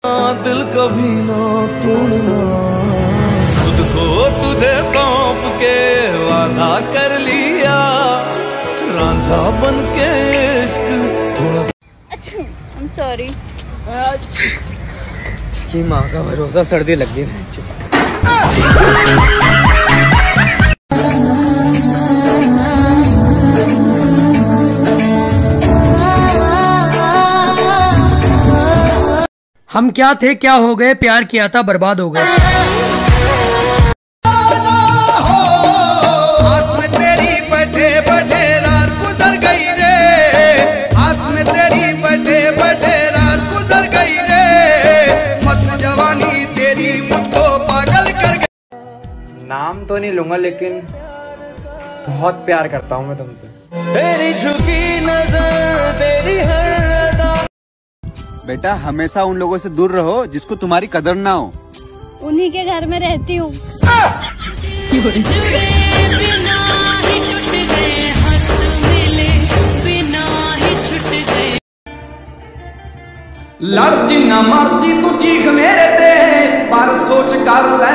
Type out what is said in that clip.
दिल कभी ना तोड़ना, खुद को तुझे सौंप के वादा कर लिया, रांझा बन के इश्क थोड़ा। अच्छा, I'm sorry। इसकी माँ का भरोसा, सर्दी लग गई। हम क्या थे क्या हो गए, प्यार किया था बर्बाद हो गए। आस में तेरी बैठे बैठे रात गुजर गई रे, आस में तेरी बैठे बैठे रात गुजर गई रे, मस्त जवानी तेरी मुझको पागल कर गई। नाम तो नहीं लूंगा लेकिन बहुत प्यार करता हूँ मैं तुमसे। तेरी झुकी नजर, तेरी हर अदा। बेटा हमेशा उन लोगों से दूर रहो जिसको तुम्हारी कदर ना हो। उन्हीं के घर में रहती हूँ। लड़ जिन्ना मर्जी तू चीख मेरे ते, पर सोच कर ले